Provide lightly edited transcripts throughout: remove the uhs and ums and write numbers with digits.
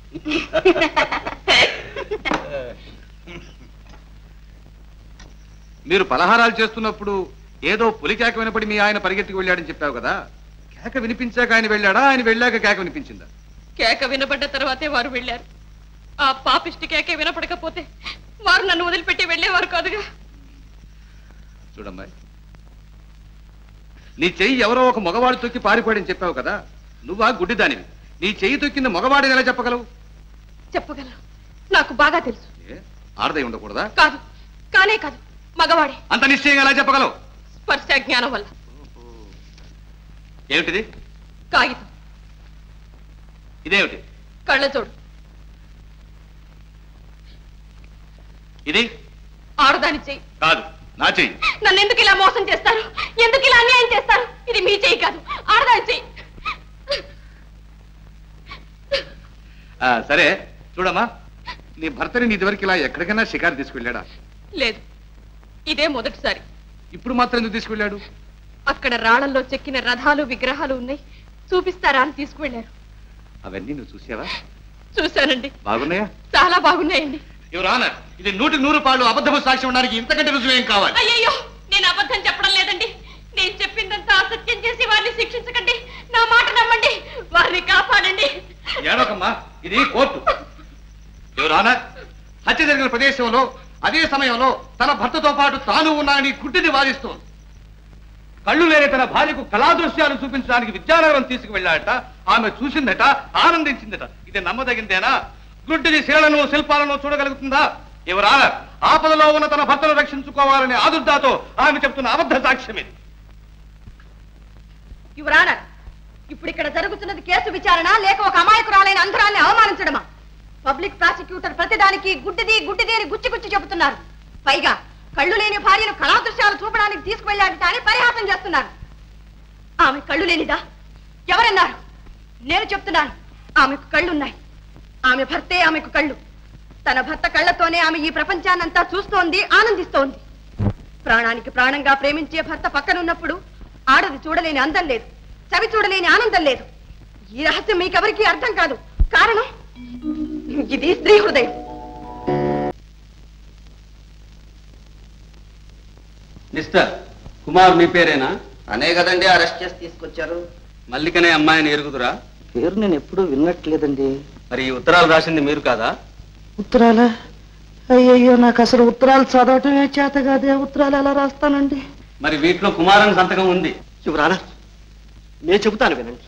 మీరు పలహారాలు చేస్తున్నప్పుడు ఏదో పులి కేక వినపడి మీ ఆయన పరిగెత్తికి వెళ్ళాడని చెప్పావు కదా, కేక వినిపించాక ఆయన వెళ్ళాడా, ఆయన వెళ్ళాక కేక వినిపించిందా? కేక వినబడ్డ తర్వాతే వారు వెళ్ళారు. ఆ పాపిష్టి కేకే వినపడకపోతే వారు నన్ను వదిలిపెట్టి వెళ్ళేవారు కాదుగా. చూడమ్మాయి, నీ చెయ్యి ఎవరో ఒక మగవాడు తొక్కి పారిపోయాడని చెప్పావు కదా, నువ్వా గుడ్డిదానివి. నీ చెయ్యి తొక్కింది మగవాడిని ఎలా చెప్పగలవు? చెప్పగలరు, నాకు బాగా తెలుసు. ఆడదై ఉండకూడదా? కాదు, కానే కాదు, మగవాడే. అంత నిశ్చయంగా ఎలా చెప్పగలవు? స్పర్శ జ్ఞానం వల్ల. ఏమిటిది? కాగితం. ఇదేమిటి? కళ్ళజోడు. ఇది ఆడదాని చెయ్యి. కాదు, నా చెయ్యి. నన్ను ఎందుకు ఇలా మోసం చేస్తారు? ఎందుకు ఇలా అన్యాయం చేస్తారు? ఇది మీ చెయ్యి కాదు, ఆడదాని చెయ్యి. సరే చూడమ్మా, నీ భర్తని ఇదివరకు ఇలా ఎక్కడికైనా షికారు తీసుకెళ్ళాడా? లేదు, ఇదే మొదటిసారి. ఇప్పుడు మాత్రం ఎందుకు తీసుకెళ్ళాడు? అక్కడ రాళ్లలో చెక్కిన రథాలు విగ్రహాలు ఉన్నాయి, చూపిస్తారా అని తీసుకువెళ్ళారు. అవన్నీ నువ్వు చూసావా? చూశానండి. బాగున్నాయా? చాలా బాగున్నాయండి. యువర్ ఆనర్, ఇది 100% అబద్ధము సాక్ష్యం ఉండడానికి ఇంతకంటే రుజువు ఏం కావాలి? అయ్యో, నేను అబద్ధం చెప్పడం లేదండి. నేను చెప్పిందంతా అసత్యం చేసి వారిని శిక్షించకండి. నా మాట నమ్మండి, వారిని కాపాడండి. ఏడోకమ్మా, ఇది కోర్టు. యువర్ ఆనర్, హత్య జరిగిన ప్రదేశంలో అదే సమయంలో తన భర్తతో పాటు తాను ఉన్నానని గుడ్డిని వాదిస్తోంది. కళ్ళు లేని తన భార్యకు కళాదృశ్యాలు చూపించడానికి విద్యానగరం తీసుకువెళ్ళాడట. ఆమె చూసిందట, ఆనందించిందట. ఇది నమ్మదగిందేనా? గుడ్డిని శిలను శిల్పాలను చూడగలుగుతుందా? ఎవరా ఆపదలో ఉన్న తన భర్తను రక్షించుకోవాలనే ఆదుర్దాతో ఆమె చెప్తున్న అబద్ధ సాక్ష్యం ఇది. యువరాన, ఇప్పుడు ఇక్కడ జరుగుతున్నది కేసు విచారణ లేక ఒక అమాయకురాలైన అంధరాన్ని అవమానించడమా? పబ్లిక్ ప్రాసిక్యూటర్ ప్రతిదానికి గుడ్డిది గుడ్డిది అని గుచ్చి గుచ్చి చెబుతున్నారు. పైగా కళ్ళు లేని భార్యను కళాదృశ్యాలు చూపడానికి తీసుకువెళ్ళాడట అని పరిహాసం చేస్తున్నారు. ఆమె కళ్ళు లేనిదా? ఎవరన్నారు? నేను చెప్తున్నాను, ఆమెకు కళ్ళున్నాయి. ఆమె భర్తే ఆమెకు కళ్ళు. తన భర్త కళ్ళతోనే ఆమె ఈ ప్రపంచాన్నంతా చూస్తోంది, ఆనందిస్తోంది. ప్రాణానికి ప్రాణంగా ప్రేమించే భర్త పక్కనున్నప్పుడు ఆడది చూడలేని అందం లేదు, చవి చూడలేని ఆనందం లేదు. ఈ రహస్యం మీకెవరికీ అర్థం కాదు. కారణం ఇది స్త్రీ హృదయం. మిస్టర్ కుమార్ మీ పేరేనా? అనే కదండి అరెస్ట్ చేసి తీసుకొచ్చారు. మల్లికనే అమ్మాయిని ఎరుగుదురా? పేరు నేను ఎప్పుడూ విన్నట్లేదండి. మరి ఈ ఉత్తరాలు రాసింది మీరు కాదా? ఉత్తరాలా? అయ్యయ్యో, నాకు అసలు ఉత్తరాలు చదవటమే చేత కాదే. ఉత్తరాలు ఎలా రాస్తానండి? మరి వీటిలో కుమారన్ సంతకం ఉంది. యువరానా, నేను చెబుతాను వినండి.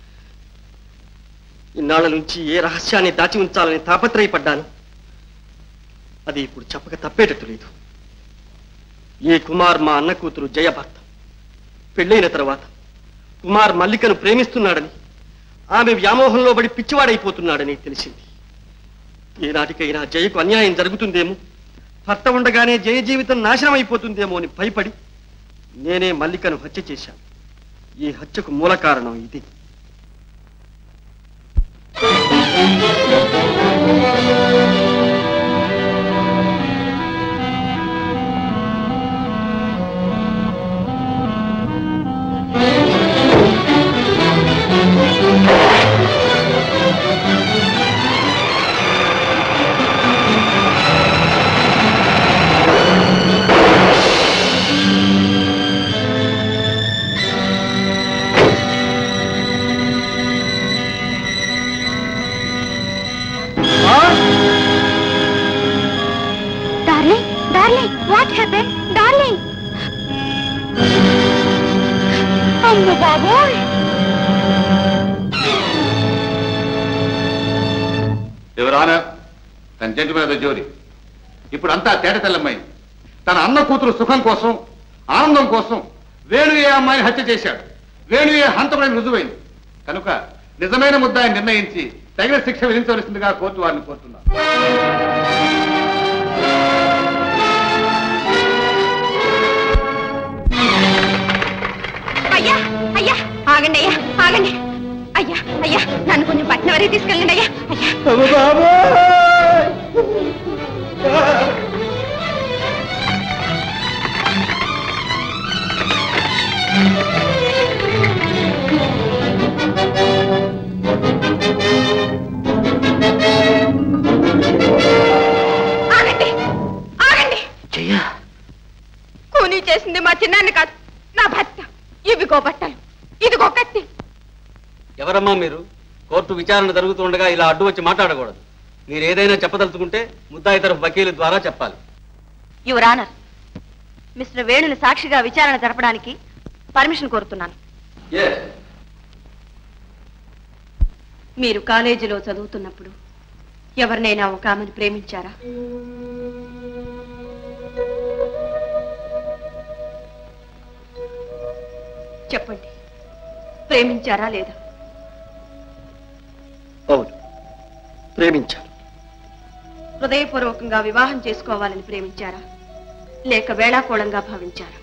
ఇన్నాళ్ళ నుంచి ఏ రహస్యాన్ని దాచి ఉంచాలని తాపత్రయపడ్డాను. అది ఇప్పుడు చెప్పక తప్పేటట్టు లేదు. ఈ కుమార్ మా అన్న కూతురు జయ భర్త. పెళ్ళైన తర్వాత కుమార్ మల్లికను ప్రేమిస్తున్నాడని, ఆమె వ్యామోహంలో పడి పిచ్చివాడైపోతున్నాడని తెలిసింది. ఏనాటికైనా జయకు అన్యాయం జరుగుతుందేమో, భర్త ఉండగానే జయ జీవితం నాశనం అయిపోతుందేమో అని భయపడి నేనే మల్లికను హత్య చేశాను. ఈ హత్యకు మూల కారణం ఇది. జోరి ఇప్పుడు అంతా తేట తెల్లమ్మైంది. తన అన్న కూతురు సుఖం కోసం, ఆనందం కోసం వేణు ఏ అమ్మాయిని హత్య చేశాడు. వేణు ఏ హంతకుడని రుజువైంది కనుక నిజమైన ముద్దాయిని నిర్ణయించి తగిన శిక్ష విధించవలసిందిగా కోర్టు వారిని కోరుతున్నారు. అయ్యా అయ్యా ఆగండి, అయ్యా ఆగండి. అయ్యా అయ్యా, నన్ను కొంచెం పట్నం వరకు తీసుకెళ్ళండి. అయ్యా అయ్యా. చిన్నాన్ని కాదు, నా భర్త. ఇవిగో బట్టలు, ఇదిగో కత్తి. ఎవరమ్మా మీరు? కోర్టు విచారణ జరుగుతుండగా ఇలా అడ్డు వచ్చి మాట్లాడకూడదు. మీరు ఏదైనా చెప్పదలుచుకుంటే ముద్దాయి తరఫు వకీలు ద్వారా చెప్పాలి. యువర్ ఆనర్, మిస్టర్ వేణుని సాక్షిగా విచారణ జరపడానికి పర్మిషన్ కోరుతున్నాను. మీరు కాలేజీలో చదువుతున్నప్పుడు ఎవరినైనా ఒక ఆమెను ప్రేమించారా? చెప్పండి, ప్రేమించారా లేదా? అవును, ప్రేమించాను. హృదయపూర్వకంగా వివాహం చేసుకోవాలని ప్రేమించారా, లేక వేళాకోళంగా భావించారా?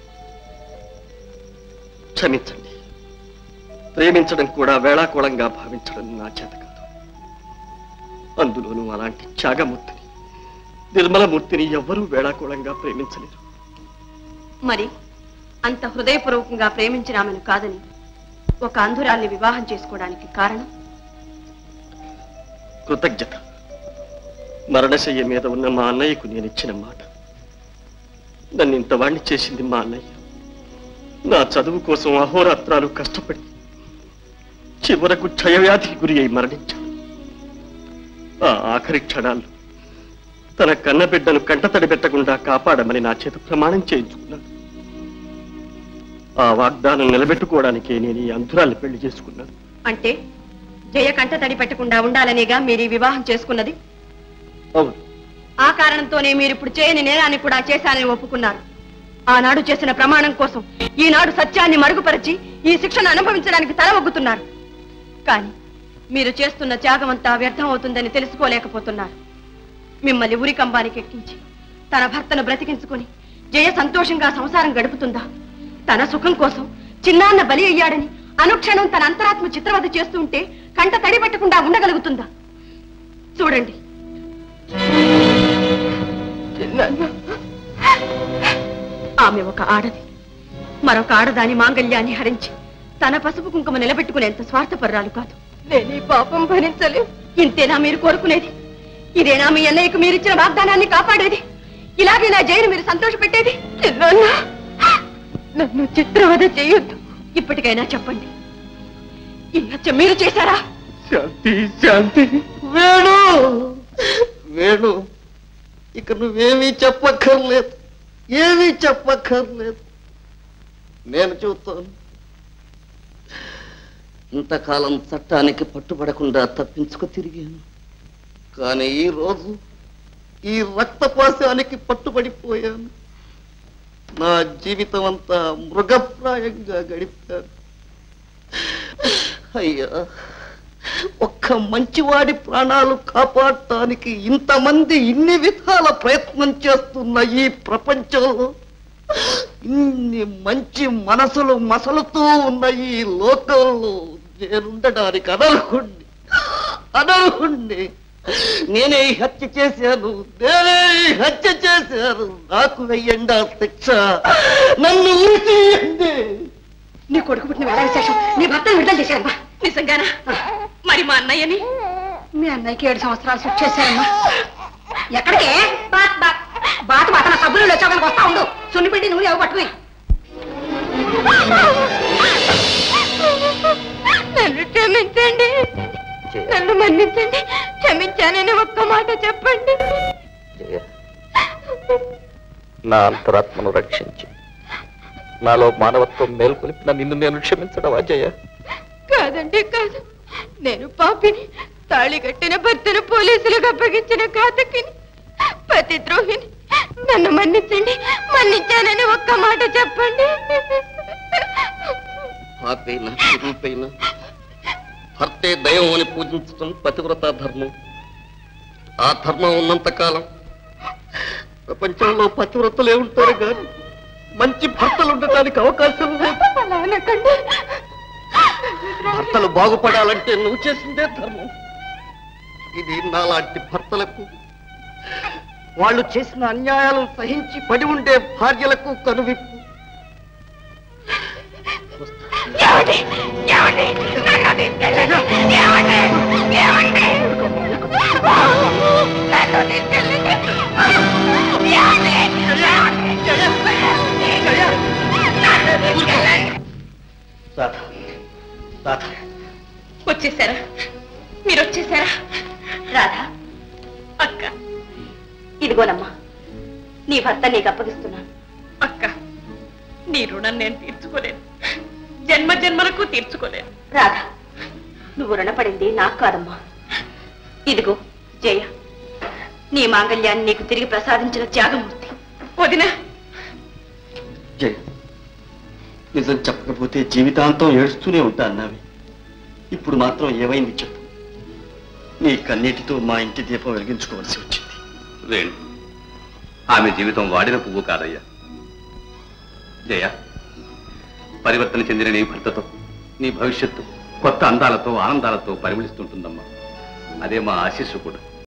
క్షమించండి, ప్రేమించడం కూడా వేళాకోళంగా భావించడం నా చేత కాదు. అందులోనూ అలాంటి త్యాగమూర్తిని, నిర్మలమూర్తిని ఎవ్వరూ వేళాకోళంగా ప్రేమించలేరు. మరి అంత హృదయపూర్వకంగా ప్రేమించిన ఆమెను కాదని ఒక అంధురాల్ని వివాహం చేసుకోవడానికి కారణం? కృతజ్ఞత. మరణశయ్య మీద ఉన్న మా అన్నయ్యకు నేను ఇచ్చిన మాట. నన్ను ఇంతవాణ్ణి చేసింది మా అన్నయ్య. నా చదువు కోసం అహోరాత్రాలు కష్టపడి చివరకు క్షయవ్యాధికి గురి అయి మరణించాడు. ఆ ఆఖరి క్షణాల్లో తన కన్నబిడ్డను కంటతడి పెట్టకుండా కాపాడమని నా చేత ప్రమాణం చేయించుకున్నాను. ఆ వాగ్దానం నిలబెట్టుకోవడానికే నేను ఈ అంధురాల్ని పెళ్లి చేసుకున్నాను. అంటే జయ కంట తడి పెట్టకుండా ఉండాలనేగా మీరు ఈ వివాహం చేసుకున్నది? అవును. ఆ కారణంతోనే మీరు ఇప్పుడు చేయని నేరాన్ని కూడా చేశానని ఒప్పుకున్నారు. ఆనాడు చేసిన ప్రమాణం కోసం ఈనాడు సత్యాన్ని మరుగుపరిచి ఈ శిక్షను అనుభవించడానికి తల ఒగ్గుతున్నారు. కానీ మీరు చేస్తున్న త్యాగమంతా వ్యర్థం అవుతుందని తెలుసుకోలేకపోతున్నారు. మిమ్మల్ని ఉరికంబానికి ఎక్కించి తన భర్తను బ్రతికించుకుని జయ సంతోషంగా సంసారం గడుపుతుందా? తన సుఖం కోసం చిన్నాన్న బలి అయ్యాడని అనుక్షణం తన అంతరాత్మ చిత్రవద చేస్తూ ఉంటే కంట తడి పెట్టకుండా ఉండగలుగుతుందా? చూడండి, ఆమె ఒక ఆడది. మరొక ఆడదాని మాంగళ్యాన్ని హరించి తన పసుపు కుంకుమ నిలబెట్టుకునేంత స్వార్థపర్రాలు కాదు. నేను ఈ పాపం భరించలే. ఇంతేనా మీరు కోరుకునేది? ఇదేనా మీ అన్నయ్యకు మీరిచ్చిన వాగ్దానాన్ని కాపాడేది? ఇలాగే నా జైలు మీరు సంతోష పెట్టేది? నన్ను చిత్రవద చేయొద్దు. ఇప్పటికైనా చెప్పండి, ఈ హత్య మీరు చేశారా? శాంతి, శాంతి. వేణు, వేణు, ఇక నువ్వేమీ చెప్పక్కర్లేదు, ఏమీ చెప్పక్కర్లేదు. నేను చూస్తాను. ఇంతకాలం చట్టానికి పట్టుబడకుండా తప్పించుకు తిరిగాను. కానీ ఈ రోజు ఈ రక్తపాశానికి పట్టుబడిపోయాను. నా జీవితం అంతా మృగప్రాయంగా గడిపాను. అయ్యా, ఒక్క మంచివాడి ప్రాణాలు కాపాడటానికి ఇంతమంది ఇన్ని విధాల ప్రయత్నం చేస్తున్న ఈ ప్రపంచంలో ఇన్ని మంచి మనసులు మసలుతూ ఉన్న ఈ లోకంలో నేనుండడానికి అనర్హుణ్ణి. నేనే ఈ హత్య చేశాను, నాకు వెయ్యండి ఆ శిక్ష, నన్ను ఊరితీయండి. నీ కొడుకు పుట్టిన వేళ విశేషం నీ భర్తను విడుదల చేశారమ్మా. నిజంగానా? మరి మా అన్నయ్యని? మీ అన్నయ్యకి 7 సంవత్సరాలు శిక్ష చేశారమ్మా. ఎక్కడికే? బాత మాతన సభ్యులు వచ్చాక వస్తా ఉండు. సున్నిపిండి నువ్వు ఎవరు పట్టుకుని. నన్ను క్షమించండి, నన్ను మన్నించండి. క్షమించానని ఒక్క మాట చెప్పండి. నా అంతరాత్మను రక్షించి నాలో మానవత్వం మేల్కొలిపిన నిన్ను నేను క్షమించడమా జయ? కాదండి, కాదు. నేను పాపిని, తాళి కట్టిన భర్తను పోలీసులకు అప్పగించిన ఘాతకిని, పతిద్రోహిని. నన్ను మన్నించండి, మన్నించానని ఒక్క మాట చెప్పండి. పాపైనా రూపైనా భర్తే దైవం అని పూజించడం పతివ్రత ధర్మం. ఆ ధర్మం ఉన్నంతకాలం ప్రపంచంలో పతివ్రతలే ఉంటారు కానీ మంచి భర్తలు ఉండటానికి అవకాశం లేదు. భర్తలు బాగుపడాలంటే నువ్వు చేసిందే ధర్మం. ఇది నాలాంటి భర్తలకు, వాళ్ళు చేసిన అన్యాయాలను సహించి పడి ఉండే భార్యలకు కనువిప్పు. రాధా అక్క ఇదిగోనమ్మా నీ భర్త నీకు అప్పగిస్తున్నాను. అక్క నీ రుణం నేను తీర్చుకోలేను, జన్మ జన్మలకు తీర్చుకోలేను. రాధా నువ్వు రుణపడింది నాకు కాదమ్మా. ఇదిగో జయ, నీ మాంగళ్యాన్ని నీకు తిరిగి ప్రసాదించిన త్యాగమూర్తి. వదినా జయ, నిజం చెప్పకపోతే జీవితాంతం ఏడుస్తూనే ఉంటా అన్నావి. ఇప్పుడు మాత్రం ఏమైంది చెప్పు. నీ కన్నీటితో మా ఇంటి దీపం వెలిగించుకోవాల్సి వచ్చింది. వేణు, ఆమె జీవితం వాడిన పువ్వు కాదయ్యా. జయ, పరివర్తన చెందిన నీ భర్తతో నీ భవిష్యత్తు కొత్త అందాలతో ఆనందాలతో పరిమళిస్తుంటుందమ్మా. అదే మా ఆశీస్సు కూడా.